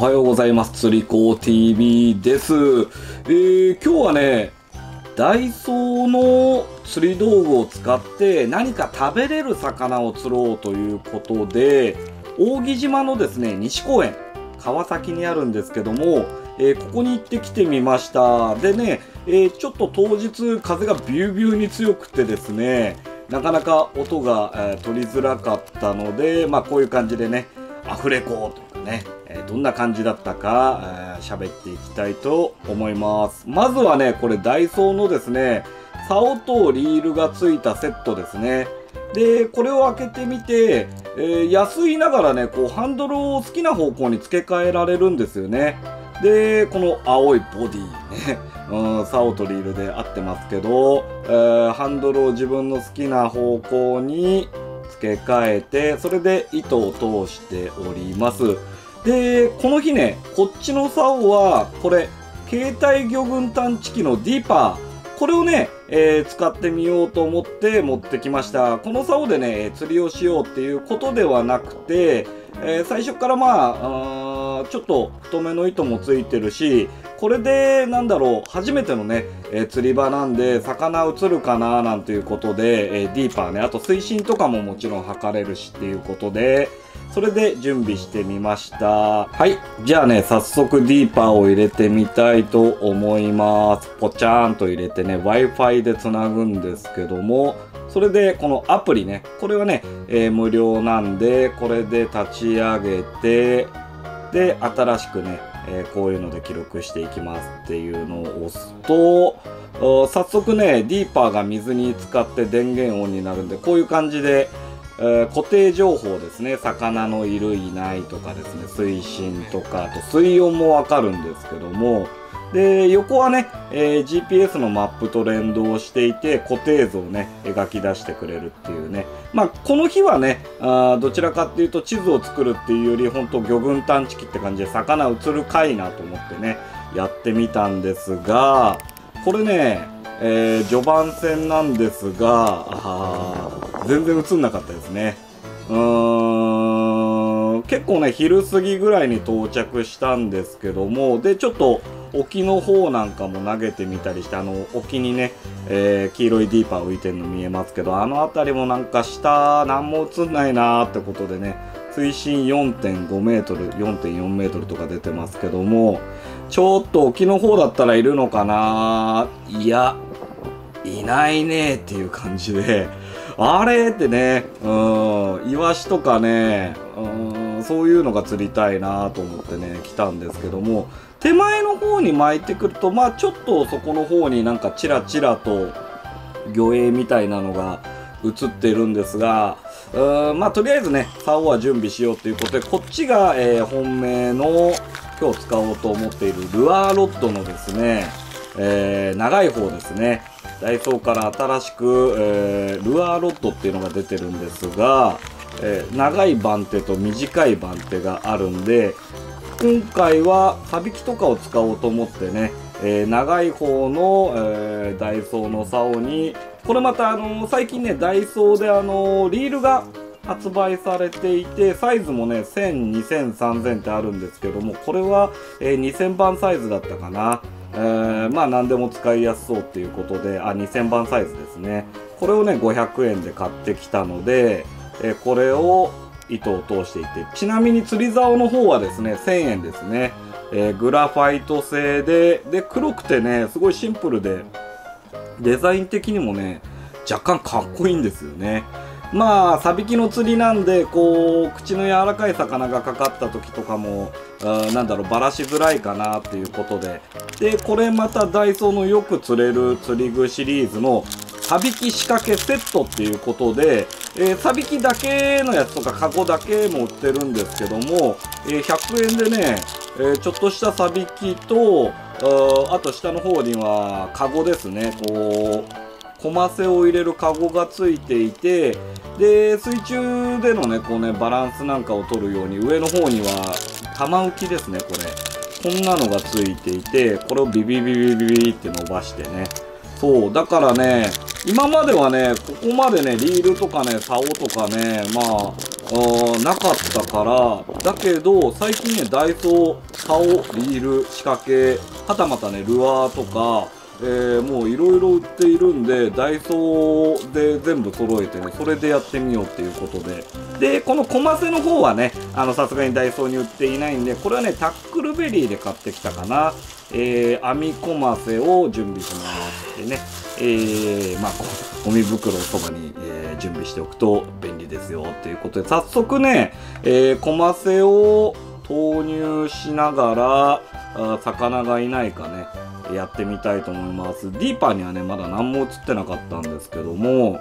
おはようございます。釣り子 TV です。今日はね、ダイソーの釣り道具を使って何か食べれる魚を釣ろうということで、扇島のですね、西公園、川崎にあるんですけども、ここに行ってきてみました。でね、ちょっと当日風がビュービューに強くてですね、なかなか音が、取りづらかったので、こういう感じでね、アフレコというかね、どんな感じだったか喋っていきたいと思います。まずはね、これダイソーのですね、竿とリールがついたセットですね。で、これを開けてみて、安いながらね、こうハンドルを好きな方向に付け替えられるんですよね。で、この青いボディね、竿とリールで合ってますけど、ハンドルを自分の好きな方向に付け替えて、それで糸を通しております。で、この日ね、こっちの竿は、これ、携帯魚群探知機のディーパー。これをね、使ってみようと思って持ってきました。この竿でね、釣りをしようっていうことではなくて、最初からちょっと太めの糸もついてるし、これで、初めてのね、釣り場なんで、魚映るかななんていうことで、ディーパーね、あと水深とかももちろん測れるしっていうことで、それで準備してみました。はい。じゃあね、早速ディーパーを入れてみたいと思います。ポチャーンと入れてね、Wi-Fi でつなぐんですけども、それでこのアプリね、これはね、無料なんで、これで立ち上げて、で、新しくね、こういうので記録していきますっていうのを押すと、早速ね、ディーパーが水に浸かって電源オンになるんで、こういう感じで、固定情報ですね、魚のいるいないとかですね、水深とか、あと水温もわかるんですけども、で、横はね、GPS のマップと連動していて、固定図をね、描き出してくれるっていうね。この日はね、どちらかっていうと地図を作るっていうより、ほんと魚群探知機って感じで魚映るかいなと思ってね、やってみたんですが、これね、序盤戦なんですが、全然映んなかったですね。結構ね、昼過ぎぐらいに到着したんですけども、で、ちょっと沖の方なんかも投げてみたりして、沖にね、黄色いディーパー浮いてるの見えますけど、あの辺りもなんか下、なんも映んないなーってことでね、水深 4.5 メートル、4.4 メートルとか出てますけども、ちょっと沖の方だったらいるのかないや、いないねーっていう感じで、あれってね、イワシとかね、そういうのが釣りたいなと思ってね、来たんですけども、手前の方に巻いてくると、ちょっとそこの方になんかチラチラと魚影みたいなのが映ってるんですが、とりあえずね、竿は準備しようということで、こっちが、本命の今日使おうと思っているルアーロッドのですね、長い方ですね。ダイソーから新しく、ルアーロッドっていうのが出てるんですが、長い番手と短い番手があるんで、今回はサビキとかを使おうと思ってね、長い方の、ダイソーの竿に、これまた最近ね、ダイソーでリールが発売されていて、サイズもね、1000、2000、3000ってあるんですけども、これは、2000番サイズだったかな。何でも使いやすそうっていうことで、2000番サイズですね。これをね、500円で買ってきたので、これを糸を通していて、ちなみに釣り竿の方はですね、1000円ですね。グラファイト製で、黒くてね、すごいシンプルで、デザイン的にもね、若干かっこいいんですよね。サビキの釣りなんで、こう、口の柔らかい魚がかかった時とかも、ばらしづらいかなっていうことで。で、これまたダイソーのよく釣れる釣り具シリーズの、サビキ仕掛けセットっていうことで、サビキだけのやつとかカゴだけも売ってるんですけども、100円でね、ちょっとしたサビキと、あと下の方にはカゴですね、こう、コマセを入れるカゴがついていて、で、水中でのね、こうね、バランスなんかを取るように、上の方には、玉浮きですね、これ。こんなのがついていて、これをビビビビビビって伸ばしてね。そう、だからね、今まではね、ここまでね、リールとかね、竿とかね、 なかったから、だけど、最近ね、ダイソー、竿、リール、仕掛け、はたまたね、ルアーとか、もういろいろ売っているんで、ダイソーで全部揃えてね、それでやってみようっていうことで。で、このコマセの方はね、さすがにダイソーに売っていないんで、これはね、タックルベリーで買ってきたかな。網コマセを準備しますでね、まあ、ゴミ袋をそばに、準備しておくと便利ですよっていうことで、早速ね、コマセを投入しながら、魚がいないかね、やってみたいと思います。ディーパーにはね、まだ何も映ってなかったんですけども、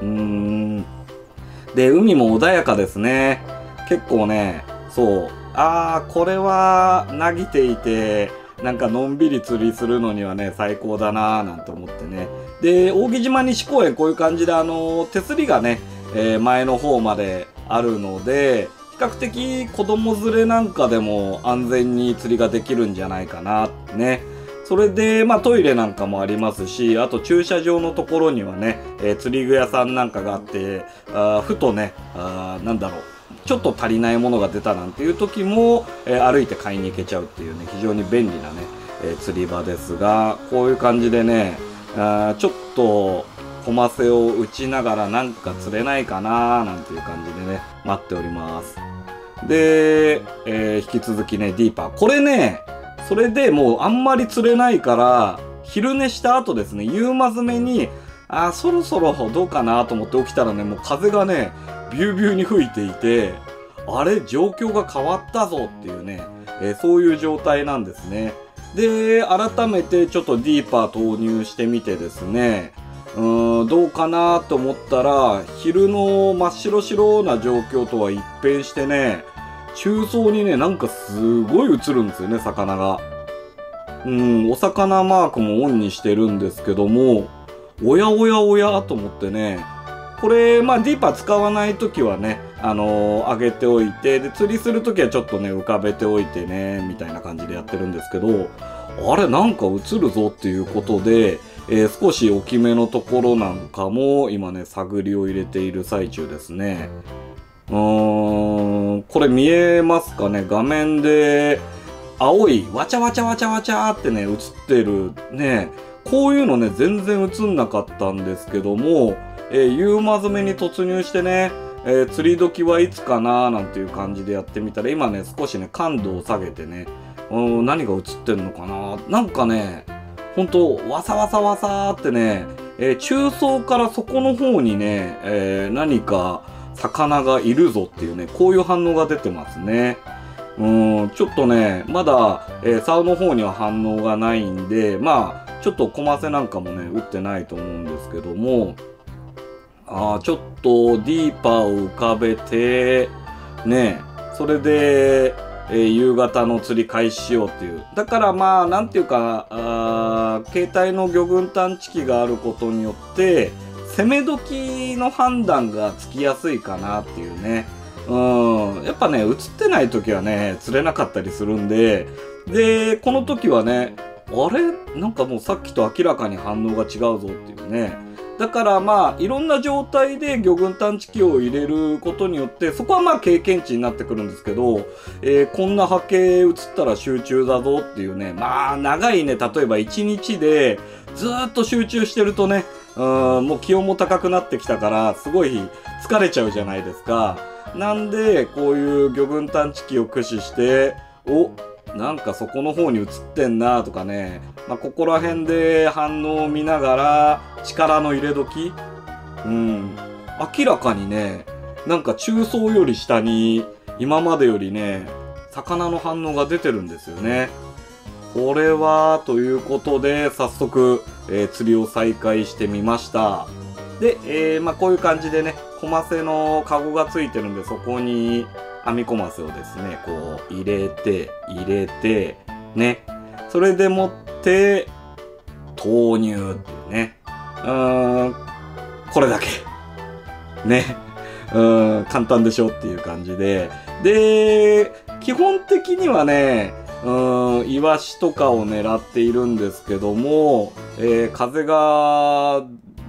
で、海も穏やかですね。結構ね、そう、これは、なぎていて、なんかのんびり釣りするのにはね、最高だなぁなんて思ってね。で、扇島西公園こういう感じで手すりがね、前の方まであるので、比較的子供連れなんかでも安全に釣りができるんじゃないかなってね。それで、まあトイレなんかもありますし、あと駐車場のところにはね、釣り具屋さんなんかがあって、ふとね、なんだろう。ちょっと足りないものが出たなんていう時も、歩いて買いに行けちゃうっていうね、非常に便利なね、釣り場ですが、こういう感じでね、ちょっと、コマセを打ちながらなんか釣れないかなーなんていう感じでね、待っております。で、引き続きね、ディーパー。これね、それでもうあんまり釣れないから、昼寝した後ですね、夕間詰めに、そろそろどうかなと思って起きたらね、もう風がね、ビュービューに吹いていて、あれ、状況が変わったぞっていうね、そういう状態なんですね。で、改めてちょっとディーパー投入してみてですね、どうかなと思ったら、昼の真っ白白な状況とは一変してね、中層にね、なんかすごい映るんですよね、魚が。お魚マークもオンにしてるんですけども、おやおやおやと思ってね、これ、まあ、ディーパー使わないときはね、上げておいて、で、釣りするときはちょっとね、浮かべておいてね、みたいな感じでやってるんですけど、あれ、なんか映るぞっていうことで、少し大きめのところなんかも、今ね、探りを入れている最中ですね。これ見えますかね、画面で、青い、わちゃわちゃわちゃわちゃってね、映ってるね、こういうのね、全然映んなかったんですけども、夕間詰めに突入してね、釣り時はいつかなーなんていう感じでやってみたら、今ね、少しね、感度を下げてね、何が映ってんのかな、なんかね、ほんと、わさわさわさーってね、中層から底の方にね、何か魚がいるぞっていうね、こういう反応が出てますね。ちょっとね、まだ、竿の方には反応がないんで、まあ、ちょっとコマセなんかもね、打ってないと思うんですけども、ちょっとディーパーを浮かべて、ね、それで、夕方の釣り開始しようっていう。だからまあ、なんていうか、携帯の魚群探知機があることによって、攻め時の判断がつきやすいかなっていうね。やっぱね、映ってない時はね、釣れなかったりするんで、で、この時はね、あれなんかもうさっきと明らかに反応が違うぞっていうね。だからまあ、いろんな状態で魚群探知機を入れることによって、そこはまあ経験値になってくるんですけど、こんな波形映ったら集中だぞっていうね、まあ長いね、例えば1日でずーっと集中してるとね、もう気温も高くなってきたから、すごい疲れちゃうじゃないですか。なんで、こういう魚群探知機を駆使して、なんかそこの方に映ってんなとかね、まあ、ここら辺で反応を見ながら、力の入れ時明らかにね、なんか中層より下に、今までよりね、魚の反応が出てるんですよね。これは、ということで、早速、釣りを再開してみました。で、まあ、こういう感じでね、コマセのカゴがついてるんで、そこに網コマセをですね、こう入れて、ね。それでもって、投入っていうね。これだけ。ね。簡単でしょっていう感じで。で、基本的にはね、イワシとかを狙っているんですけども、風が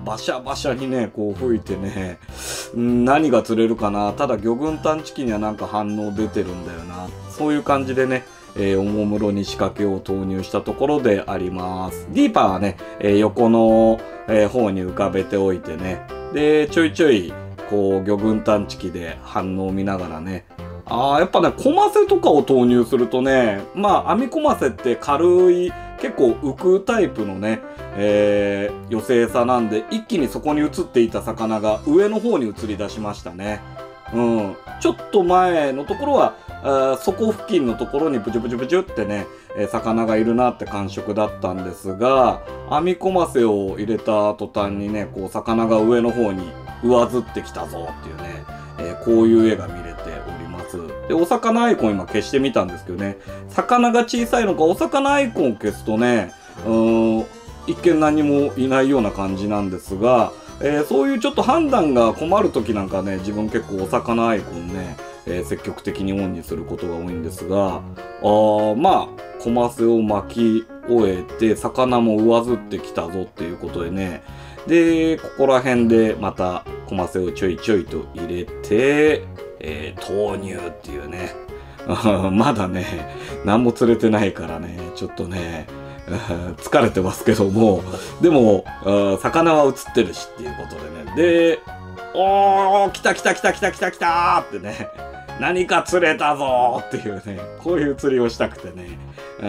バシャバシャにね、こう吹いてね、何が釣れるかな。ただ魚群探知機にはなんか反応出てるんだよな。そういう感じでね、おもむろに仕掛けを投入したところであります。ディーパーはね、横の、方に浮かべておいてね。で、ちょいちょい、こう、魚群探知機で反応を見ながらね。やっぱね、コマセとかを投入するとね、まあ、網コマセって軽い、結構浮くタイプのね、寄せ餌なんで、一気にそこに映っていた魚が上の方に移り出しましたね。ちょっと前のところは、底付近のところにブチュブチュブチュってね、魚がいるなって感触だったんですが、網コマセを入れた途端にね、こう魚が上の方に上ずってきたぞっていうね、こういう絵が見れております。で、お魚アイコン今消してみたんですけどね、魚が小さいのかお魚アイコンを消すとね、一見何もいないような感じなんですが、そういうちょっと判断が困る時なんかね、自分結構お魚アイコンね、積極的にオンにすることが多いんですが、まあ、コマセを巻き終えて、魚も上ずってきたぞっていうことでね、で、ここら辺でまたコマセをちょいちょいと入れて、投入っていうね、まだね、何も釣れてないからね、ちょっとね、疲れてますけども、でも、魚は映ってるしっていうことでね。で、来た来た来た来た来た来たーってね、何か釣れたぞーっていうね、こういう釣りをしたくてね。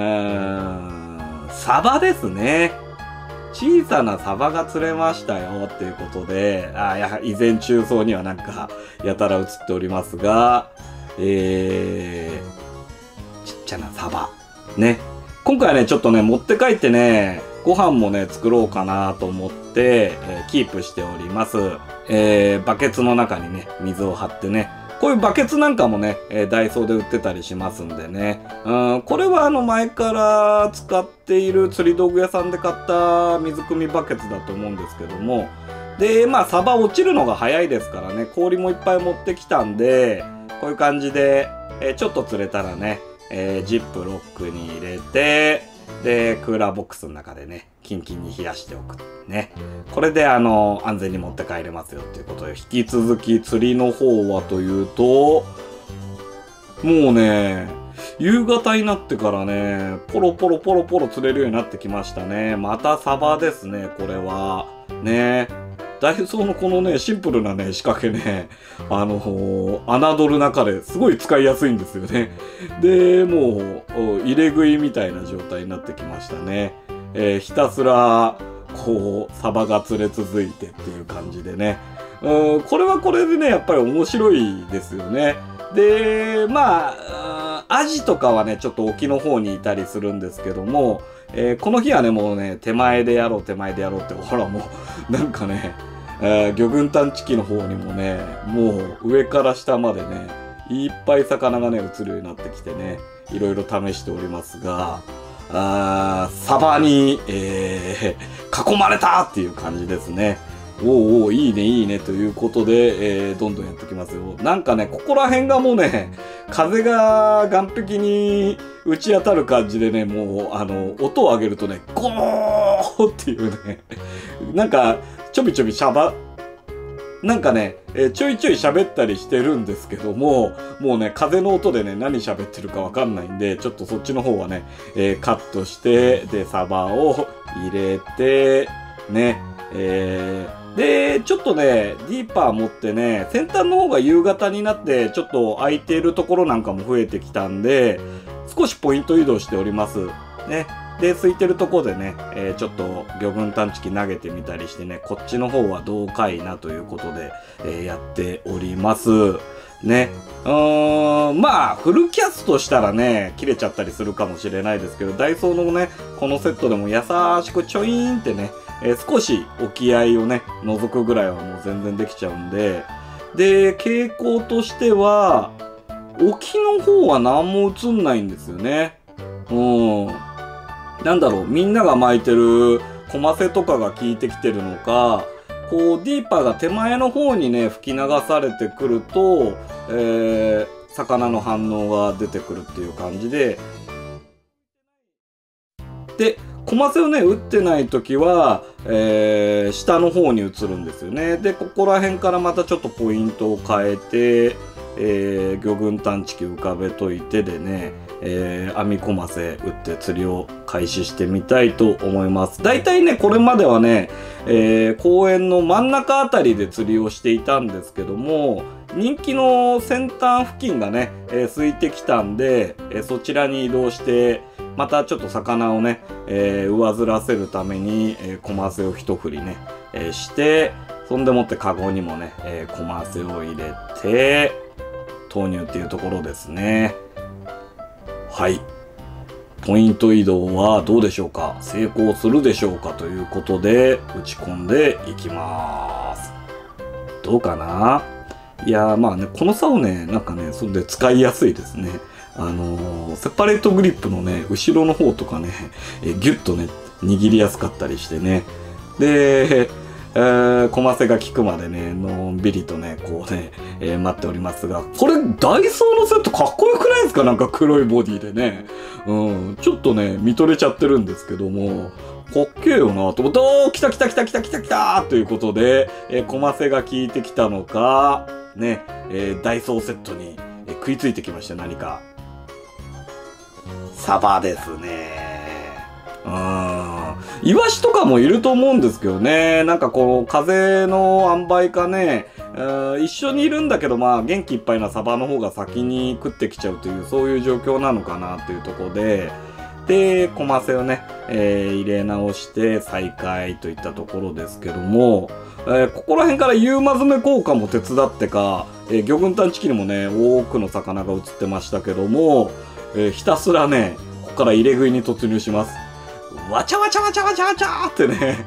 サバですね。小さなサバが釣れましたよっていうことで、やはり依然中層にはなんかやたら映っておりますが、ちっちゃなサバ。ね。今回はね、ちょっとね、持って帰ってね、ご飯もね、作ろうかなと思って、キープしております。バケツの中にね、水を張ってね、こういうバケツなんかもね、ダイソーで売ってたりしますんでね。これは前から使っている釣り道具屋さんで買った水汲みバケツだと思うんですけども。で、まあ、サバ落ちるのが早いですからね、氷もいっぱい持ってきたんで、こういう感じで、ちょっと釣れたらね、ジップロックに入れて、で、クーラーボックスの中でね、キンキンに冷やしておく。ね。これで安全に持って帰れますよっていうことで、引き続き釣りの方はというと、もうね、夕方になってからね、ポロポロポロポロ釣れるようになってきましたね。またサバですね、これは。ね。ダイソーのこのね、シンプルなね、仕掛けね、侮る中ですごい使いやすいんですよね。で、もう、入れ食いみたいな状態になってきましたね。ひたすら、こう、サバが釣れ続いてっていう感じでね。これはこれでね、やっぱり面白いですよね。で、まあ、アジとかはね、ちょっと沖の方にいたりするんですけども、この日はね、もうね、手前でやろうって、ほらもう、なんかね、魚群探知機の方にもね、もう上から下までね、いっぱい魚がね、映るようになってきてね、いろいろ試しておりますが、サバに、囲まれたっていう感じですね。おういいね、いいね、ということで、どんどんやってきますよ。なんかね、ここら辺がもうね、風が岸壁に打ち当たる感じでね、もう、音を上げるとね、ゴーっていうね、なんか、ちょびちょびなんかね、ちょいちょい喋ったりしてるんですけども、もうね、風の音でね、何喋ってるかわかんないんで、ちょっとそっちの方はね、カットして、で、サバを入れて、ね、で、ちょっとね、ディーパー持ってね、先端の方が夕方になって、ちょっと空いているところなんかも増えてきたんで、少しポイント移動しております。ね。で、空いてるところでね、ちょっと魚群探知機投げてみたりしてね、こっちの方はどうかいなということで、やっております。ね。まあ、フルキャストしたらね、切れちゃったりするかもしれないですけど、ダイソーのね、このセットでも優しくちょいーんってね、少し沖合をね、覗くぐらいはもう全然できちゃうんで、で、傾向としては、沖の方は何も映んないんですよね。なんだろう、みんなが巻いてるコマセとかが効いてきてるのか、こう、ディーパーが手前の方にね、吹き流されてくると、魚の反応が出てくるっていう感じで、で、 コマセをね、打ってない時は、下の方に移るんですよね。で、ここら辺からまたちょっとポイントを変えて、魚群探知機浮かべといてでね、網コマセ打って釣りを開始してみたいと思います。だいたいね、これまではね、公園の真ん中あたりで釣りをしていたんですけども、人気の先端付近がね、空いてきたんで、そちらに移動して、またちょっと魚をね、上ずらせるために、コマセを一振りね、して、そんでもってカゴにもね、コマセを入れて、投入っていうところですね。はい。ポイント移動はどうでしょうか？成功するでしょうか？ということで、打ち込んでいきます。どうかな？いやー、まあね、この竿ね、なんかね、それで使いやすいですね。セパレートグリップのね、後ろの方とかね、ギュッとね、握りやすかったりしてね。で、コマセが効くまでね、のんびりとね、こうね、待っておりますが、これ、ダイソーのセットかっこよくないですか？なんか黒いボディでね。ちょっとね、見とれちゃってるんですけども、かっけえよなと思って、おー、来た来た来た来た来た来たということで、コマセが効いてきたのか、ね、ダイソーセットに、食いついてきました、何か。サバですね。イワシとかもいると思うんですけどね。なんかこう、風の塩梅かね、一緒にいるんだけど、まあ、元気いっぱいなサバの方が先に食ってきちゃうという、そういう状況なのかなというところで、で、コマセをね、入れ直して再開といったところですけども、ここら辺からユーマ詰め効果も手伝ってか、魚群探知機にもね、多くの魚が映ってましたけども、ひたすらね、ここから入れ食いに突入します。わちゃわちゃわちゃわちゃわちゃってね。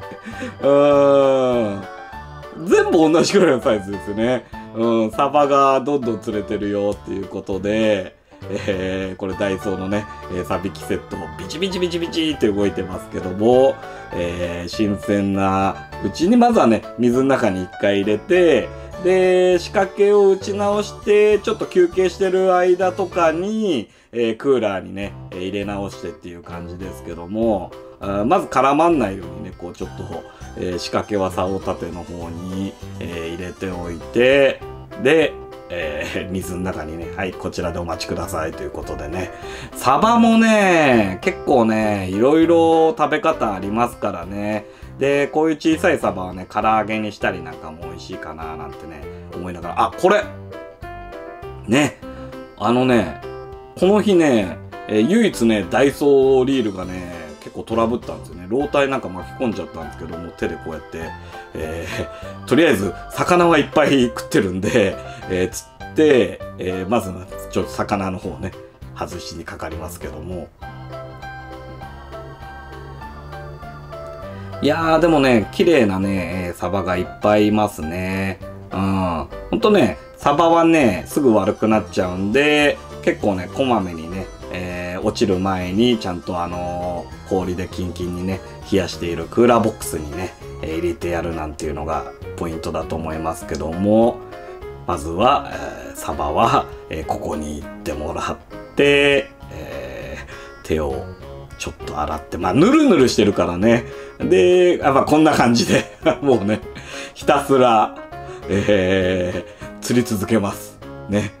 全部同じくらいのサイズですよね。サバがどんどん釣れてるよっていうことで、これダイソーのね、サビキセットもビチビチビチビチって動いてますけども、新鮮なうちにまずはね、水の中に一回入れて、で、仕掛けを打ち直して、ちょっと休憩してる間とかに、クーラーにね、入れ直してっていう感じですけども、まず絡まんないようにね、こうちょっと、仕掛けは竿立ての方に、入れておいて、で、水の中にね、はい、こちらでお待ちくださいということでね。サバもね、結構ね、いろいろ食べ方ありますからね。で、こういう小さいサバはね、唐揚げにしたりなんかも美味しいかななんてね、思いながら、あ、これね、この日ね、唯一ね、ダイソーリールがね、結構トラブったんですよね。ロータイなんか巻き込んじゃったんですけども、手でこうやって、とりあえず、魚はいっぱい食ってるんで、釣って、まず、ちょっと魚の方をね、外しにかかりますけども。いやー、でもね、綺麗なね、サバがいっぱいいますね。ほんとね、サバはね、すぐ悪くなっちゃうんで、結構ね、こまめにね、落ちる前にちゃんと氷でキンキンにね、冷やしているクーラーボックスにね、入れてやるなんていうのがポイントだと思いますけども、まずは、サバは、ここに行ってもらって、手をちょっと洗って、まあ、ぬるぬるしてるからね。で、まあ、こんな感じで、もうね、ひたすら、釣り続けます。ね。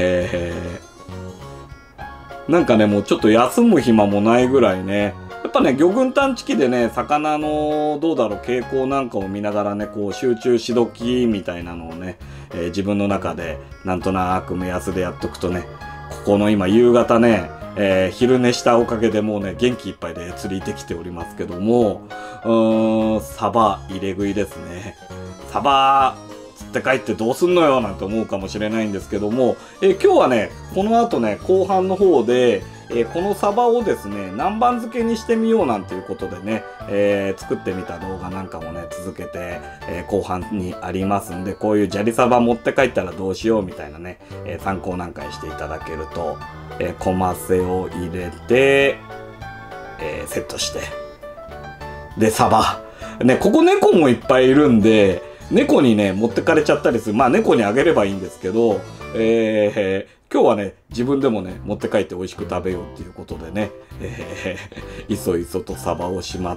なんかね、もうちょっと休む暇もないぐらいね、やっぱね、魚群探知機でね、魚の、どうだろう、傾向なんかを見ながらね、こう、集中しどきみたいなのをね、自分の中で、なんとなく目安でやっとくとね、ここの今、夕方ね、昼寝したおかげでもうね、元気いっぱいで釣りできておりますけども、サバ入れ食いですね。サバ、釣って帰ってどうすんのよなんて思うかもしれないんですけども、今日はね、この後ね、後半の方で、このサバをですね、南蛮漬けにしてみようなんていうことでね、作ってみた動画なんかもね、続けて、後半にありますんで、こういう砂利サバ持って帰ったらどうしようみたいなね、参考なんかにしていただけると、コマセを入れて、セットして。で、サバ。ね、ここ猫もいっぱいいるんで、猫にね、持ってかれちゃったりする。まあ猫にあげればいいんですけど、 今日はね、自分でもね、持って帰って美味しく食べようっていうことでね、いそいそとサバをしまって、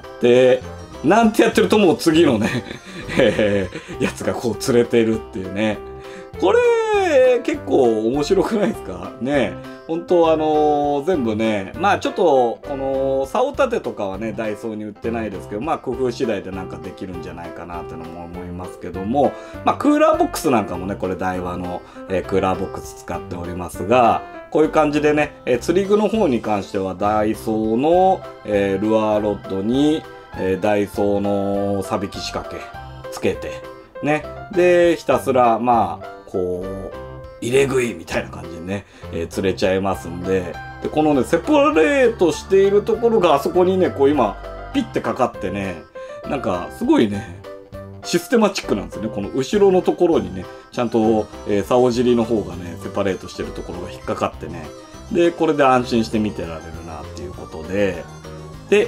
なんてやってるともう次のね、やつがこう釣れてるっていうね。これ、結構面白くないですかね。本当全部ね、まあちょっと、この、竿立てとかはね、ダイソーに売ってないですけど、まあ工夫次第でなんかできるんじゃないかなっていうのも思いますけども、まあクーラーボックスなんかもね、これダイワの、クーラーボックス使っておりますが、こういう感じでね、釣り具の方に関してはダイソーの、ルアーロッドに、ダイソーのサビキ仕掛けつけて、ね。で、ひたすら、まあ、こう、入れ食いみたいな感じでね、釣れちゃいますんで、で、このね、セパレートしているところがあそこにね、こう今、ピッてかかってね、なんか、すごいね、システマチックなんですよね。この後ろのところにね、ちゃんと、竿尻の方がね、セパレートしてるところが引っかかってね、で、これで安心して見てられるなっていうことで、で、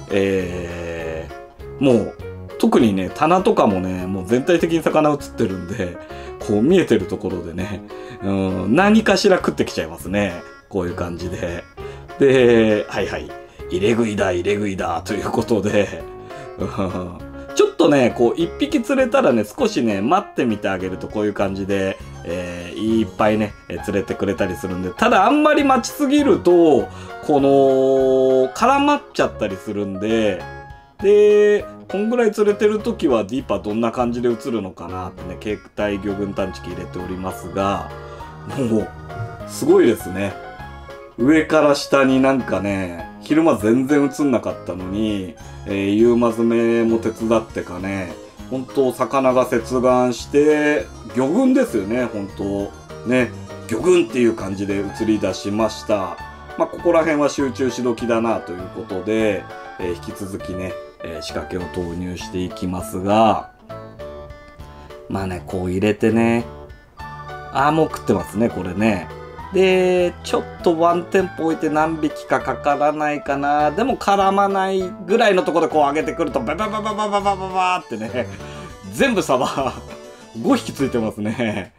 もう、特にね、棚とかもね、もう全体的に魚映ってるんで、こう見えてるところでね、何かしら食ってきちゃいますね。こういう感じで。で、はいはい。入れ食いだ、入れ食いだ、ということで、ちょっとね、こう一匹釣れたらね、少しね、待ってみてあげるとこういう感じで、いっぱいね、釣れてくれたりするんで、ただあんまり待ちすぎると、この、絡まっちゃったりするんで、で、こんぐらい釣れてるときはディーパーどんな感じで映るのかなってね、携帯魚群探知機入れておりますが、もう、すごいですね。上から下になんかね、昼間全然映んなかったのに、夕間詰めも手伝ってかね、本当魚が接岸して、魚群ですよね、本当ね、魚群っていう感じで映り出しました。まあ、ここら辺は集中し時だなということで、引き続きね、仕掛けを投入していきますが、まあね、こう入れてね、もう食ってますね、これね。で、ちょっとワンテンポ置いて何匹かかからないかな。でも絡まないぐらいのところでこう上げてくると、バババババババババってね、全部サバ5匹ついてますね。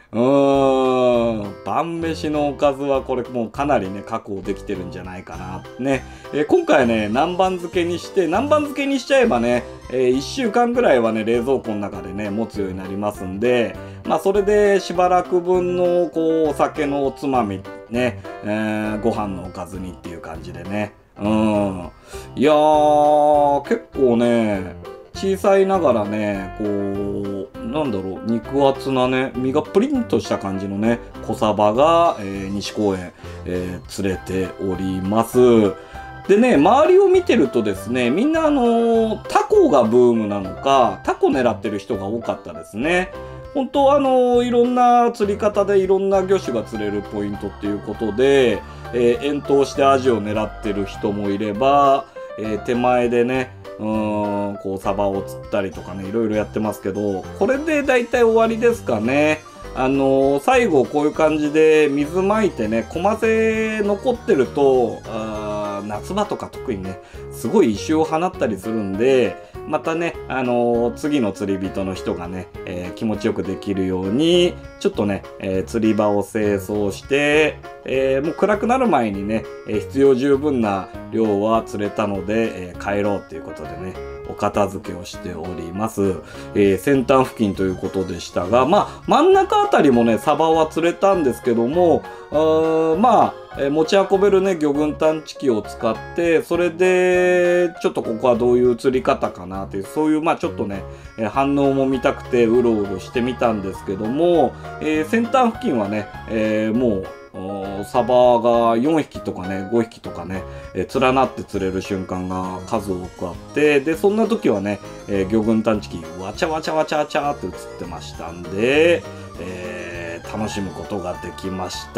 晩飯のおかずはこれもうかなりね、確保できてるんじゃないかな。ね。今回ね、南蛮漬けにしちゃえばね、1週間ぐらいはね、冷蔵庫の中でね、持つようになりますんで、まあ、それでしばらく分の、こう、お酒のおつまみ、ね、ご飯のおかずにっていう感じでね。いやー、結構ね、小さいながらね、こう、なんだろう、肉厚なね、身がプリンとした感じのね、小サバが、西公園、釣れております。でね、周りを見てるとですね、みんなタコがブームなのか、タコ狙ってる人が多かったですね。本当はいろんな釣り方でいろんな魚種が釣れるポイントっていうことで、遠投してアジを狙ってる人もいれば、手前でね、こう、サバを釣ったりとかね、いろいろやってますけど、これで大体終わりですかね。最後こういう感じで水まいてね、コマセ残ってると、夏場とか特にね、すごい異臭を放ったりするんで、またね、次の釣り人の人がね、気持ちよくできるように、ちょっとね、釣り場を清掃して、もう暗くなる前にね、必要十分な量は釣れたので、帰ろうっていうことでね、お片付けをしております。先端付近ということでしたが、まあ、真ん中あたりもね、サバは釣れたんですけども、まあ、持ち運べるね、魚群探知機を使って、それで、ちょっとここはどういう釣り方かなっていう、そういう、まあちょっとね、反応も見たくて、うろうろしてみたんですけども、先端付近はね、もう、サバが4匹とかね、5匹とかね、連なって釣れる瞬間が数多くあって、で、そんな時はね、魚群探知機、わちゃわちゃわちゃわちゃって映ってましたんで、楽しむことができました。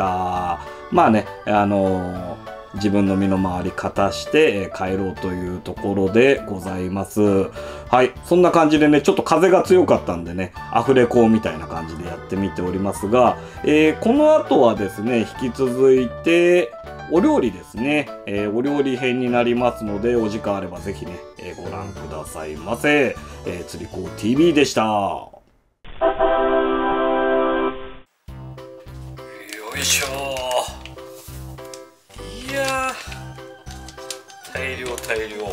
まあね、自分の身の回り片して帰ろうというところでございます。はい。そんな感じでね、ちょっと風が強かったんでね、アフレコみたいな感じでやってみておりますが、この後はですね、引き続いて、お料理ですね。お料理編になりますので、お時間あればぜひね、ご覧くださいませ。釣り子 TV でした。よいしょ。 大量。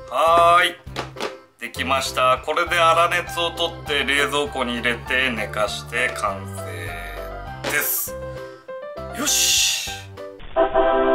はーい、できました。これで粗熱を取って冷蔵庫に入れて寝かして完成です。よし。